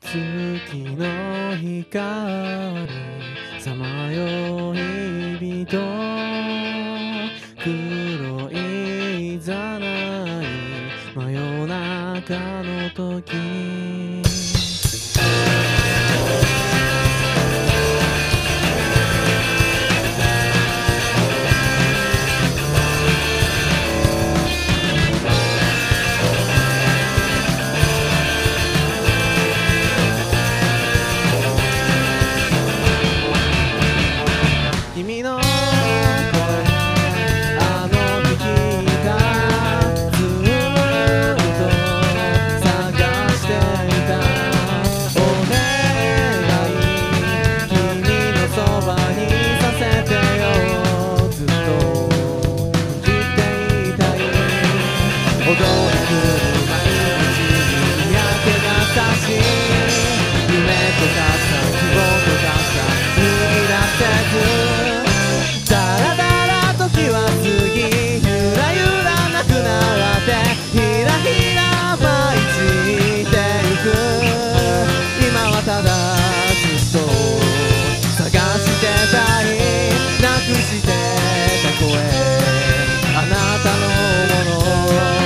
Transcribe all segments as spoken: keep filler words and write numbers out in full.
月の光さまよい人黒いざない真夜中の時君の声あの日聞いたずっと探していたお願い君のそばにさせてよずっと生きていたい踊り狂う毎日に嫌気がさし夢とかさ希望とかさ逃がせず時は過ぎゆらゆらなくなってひらひら舞い散ってゆく今はただずっと探してたいなくしてた声あなたのもの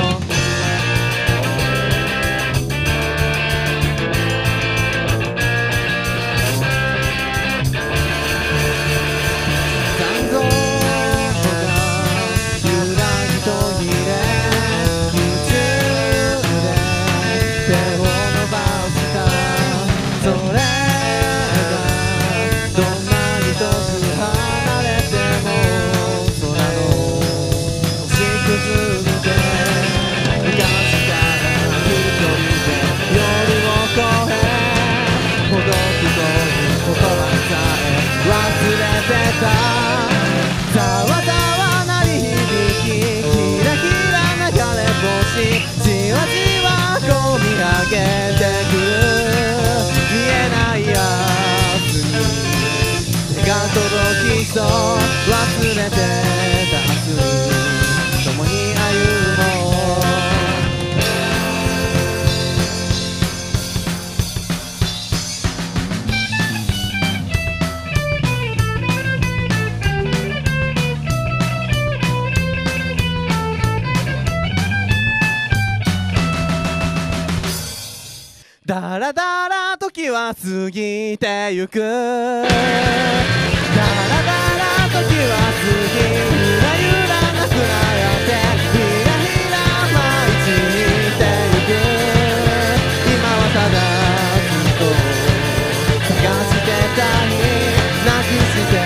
ざわざわ鳴り響きキラキラ流れ星じわじわこみ上げてく見えないやつに手が届きそう忘れてた明日共に歩もうだらだら時は過ぎてゆくだらだら時は過ぎゆらゆらなくなってひらひら舞い散ってゆく今はただずっと探してたいなくして